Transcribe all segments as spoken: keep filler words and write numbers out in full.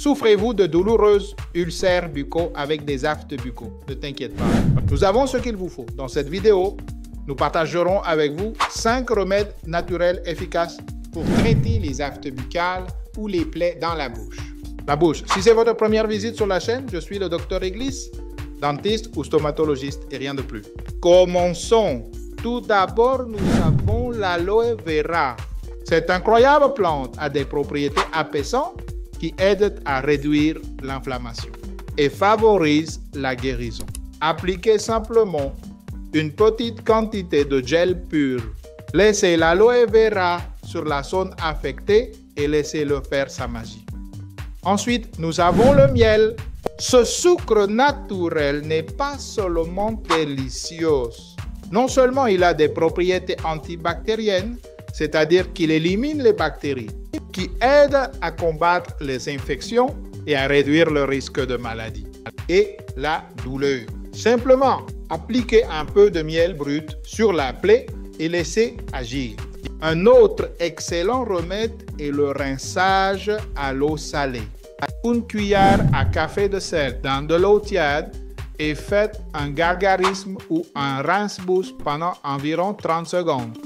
Souffrez-vous de douloureuses ulcères buccaux avec des aftes buccaux? Ne t'inquiète pas. Nous avons ce qu'il vous faut. Dans cette vidéo, nous partagerons avec vous cinq remèdes naturels efficaces pour traiter les aftes buccales ou les plaies dans la bouche. La bouche. Si c'est votre première visite sur la chaîne, je suis le docteur Église, dentiste ou stomatologiste et rien de plus. Commençons. Tout d'abord, nous avons l'aloe vera. Cette incroyable plante a des propriétés apaisantes qui aident à réduire l'inflammation et favorisent la guérison. Appliquez simplement une petite quantité de gel pur. Laissez l'aloe vera sur la zone affectée et laissez-le faire sa magie. Ensuite, nous avons le miel. Ce sucre naturel n'est pas seulement délicieux. Non seulement il a des propriétés antibactériennes, c'est-à-dire qu'il élimine les bactéries, qui aident à combattre les infections et à réduire le risque de maladie et la douleur. Simplement, appliquez un peu de miel brut sur la plaie et laissez agir. Un autre excellent remède est le rinçage à l'eau salée. Une cuillère à café de sel dans de l'eau tiède et faites un gargarisme ou un rince-bouche pendant environ trente secondes.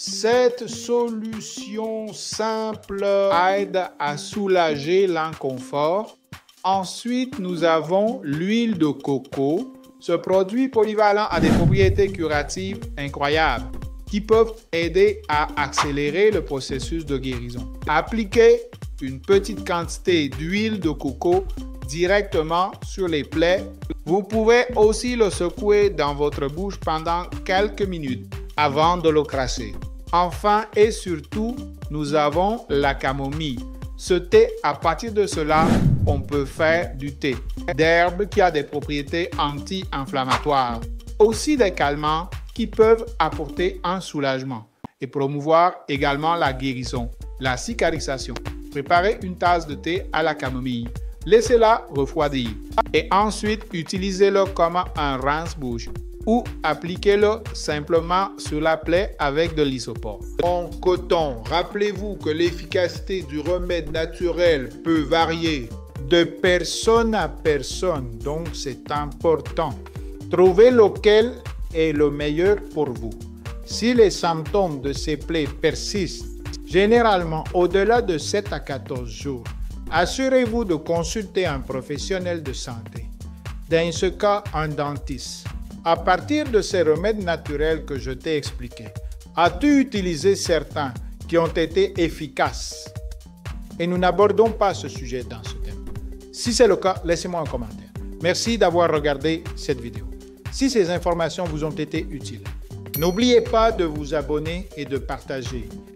Cette solution simple aide à soulager l'inconfort. Ensuite, nous avons l'huile de coco. Ce produit polyvalent a des propriétés curatives incroyables qui peuvent aider à accélérer le processus de guérison. Appliquez une petite quantité d'huile de coco directement sur les plaies. Vous pouvez aussi le secouer dans votre bouche pendant quelques minutes avant de le cracher. Enfin et surtout, nous avons la camomille. Ce thé, à partir de cela, on peut faire du thé d'herbe qui a des propriétés anti-inflammatoires. Aussi des calmants qui peuvent apporter un soulagement et promouvoir également la guérison, la cicatrisation. Préparez une tasse de thé à la camomille. Laissez-la refroidir et ensuite utilisez-le comme un rince-bouche ou appliquez-le simplement sur la plaie avec de l'isopor. En coton, rappelez-vous que l'efficacité du remède naturel peut varier de personne à personne, donc c'est important. Trouvez lequel est le meilleur pour vous. Si les symptômes de ces plaies persistent, généralement au-delà de sept à quatorze jours, assurez-vous de consulter un professionnel de santé, dans ce cas un dentiste. À partir de ces remèdes naturels que je t'ai expliqués, as-tu utilisé certains qui ont été efficaces? Et nous n'abordons pas ce sujet dans ce thème. Si c'est le cas, laissez-moi un commentaire. Merci d'avoir regardé cette vidéo. Si ces informations vous ont été utiles, n'oubliez pas de vous abonner et de partager.